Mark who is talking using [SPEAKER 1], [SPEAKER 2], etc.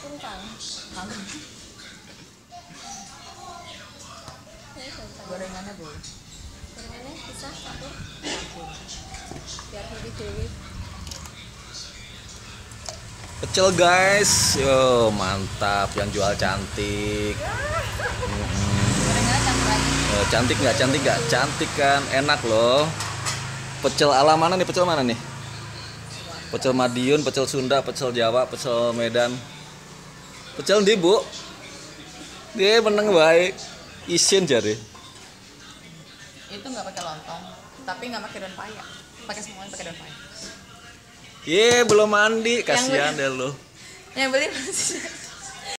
[SPEAKER 1] Kentang.
[SPEAKER 2] Gorengannya boleh.
[SPEAKER 1] Gorengannya bisa campur.
[SPEAKER 2] Campur.
[SPEAKER 1] Biar lebih dewi.
[SPEAKER 3] Pecel guys, yo mantap, yang jual cantik.
[SPEAKER 2] Gorengannya campur aja.
[SPEAKER 3] Cantik nggak? Cantik nggak? Cantik kan, enak loh. Pecel ala mana nih? Pecel mana nih? Pecel Madiun, pecel Sunda, pecel Jawa, pecel Medan. Pecel ndi bu? Dia meneng baik. Isin jari.
[SPEAKER 2] Itu nggak pakai lontong, tapi nggak pakai daun paya. Pakai semuanya pakai daun paya.
[SPEAKER 3] Ye belum mandi, kasihan deh lo.
[SPEAKER 2] Yang beli masih